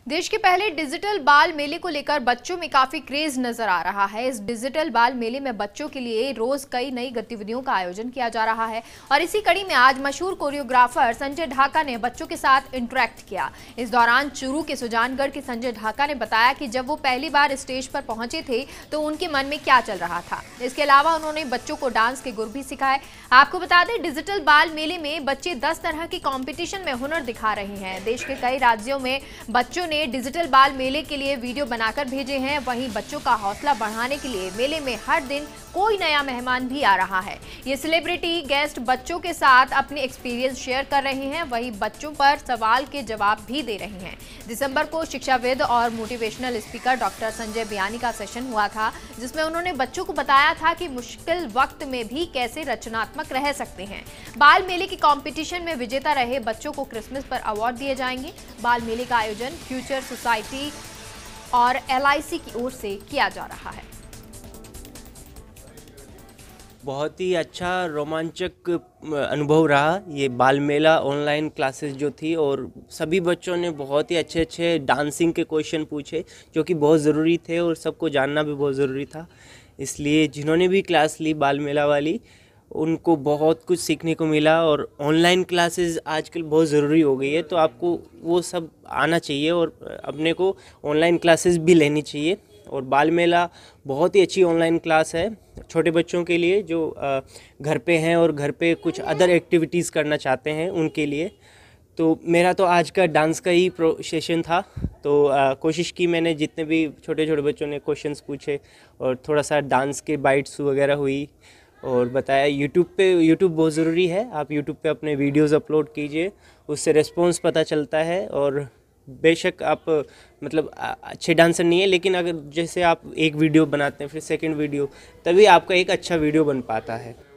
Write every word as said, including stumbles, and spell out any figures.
देश के पहले डिजिटल बाल मेले को लेकर बच्चों में काफी क्रेज नजर आ रहा है। इस डिजिटल बाल मेले में बच्चों के लिए रोज कई नई गतिविधियों का आयोजन किया जा रहा है और इसी कड़ी में आज मशहूर कोरियोग्राफर संजय ढाका ने बच्चों के साथ इंटरेक्ट किया। इस दौरान चूरू के सुजानगढ़ के संजय ढाका ने बताया कि जब वो पहली बार स्टेज पर पहुंचे थे तो उनके मन में क्या चल रहा था। इसके अलावा उन्होंने बच्चों को डांस के गुर भी सिखाए। आपको बता दें, डिजिटल बाल मेले में बच्चे दस तरह के कॉम्पिटिशन में हुनर दिखा रहे हैं। देश के कई राज्यों में बच्चों ने डिजिटल बाल मेले के लिए वीडियो बनाकर भेजे हैं। वहीं बच्चों का हौसला बढ़ाने के लिए मेले में हर दिन कोई नया मेहमान भी आ रहा है। ये सेलिब्रिटी गेस्ट बच्चों के साथ अपने एक्सपीरियंस शेयर कर रहे हैं, वहीं बच्चों पर सवाल के जवाब भी दे रहे हैं। दिसंबर को शिक्षाविद और मोटिवेशनल स्पीकर डॉक्टर संजय बयानी का सेशन हुआ था, जिसमें उन्होंने बच्चों को बताया था कि मुश्किल वक्त में भी कैसे रचनात्मक रह सकते हैं। बाल मेले के कंपटीशन में विजेता रहे बच्चों को क्रिसमस पर अवार्ड दिए जाएंगे। बाल मेले का आयोजन फ्यूचर सोसाइटी और एल आई सी की ओर से किया जा रहा है। बहुत ही अच्छा रोमांचक अनुभव रहा ये बाल मेला ऑनलाइन क्लासेस जो थी, और सभी बच्चों ने बहुत ही अच्छे अच्छे डांसिंग के क्वेश्चन पूछे जो कि बहुत ज़रूरी थे और सबको जानना भी बहुत ज़रूरी था। इसलिए जिन्होंने भी क्लास ली बाल मेला वाली, उनको बहुत कुछ सीखने को मिला। और ऑनलाइन क्लासेस आजकल बहुत ज़रूरी हो गई है, तो आपको वो सब आना चाहिए और अपने को ऑनलाइन क्लासेस भी लेनी चाहिए। और बाल मेला बहुत ही अच्छी ऑनलाइन क्लास है छोटे बच्चों के लिए जो घर पे हैं और घर पे कुछ अदर एक्टिविटीज़ करना चाहते हैं उनके लिए। तो मेरा तो आज का डांस का ही प्रो सेशन था, तो आ, कोशिश की मैंने, जितने भी छोटे छोटे बच्चों ने क्वेश्चंस पूछे और थोड़ा सा डांस के बाइट्स वगैरह हुई और बताया। यूट्यूब पे यूट्यूब बहुत ज़रूरी है, आप यूट्यूब पे अपने वीडियोस अपलोड कीजिए, उससे रिस्पॉन्स पता चलता है। और बेशक आप मतलब अच्छे डांसर नहीं है, लेकिन अगर जैसे आप एक वीडियो बनाते हैं फिर सेकंड वीडियो, तभी आपका एक अच्छा वीडियो बन पाता है।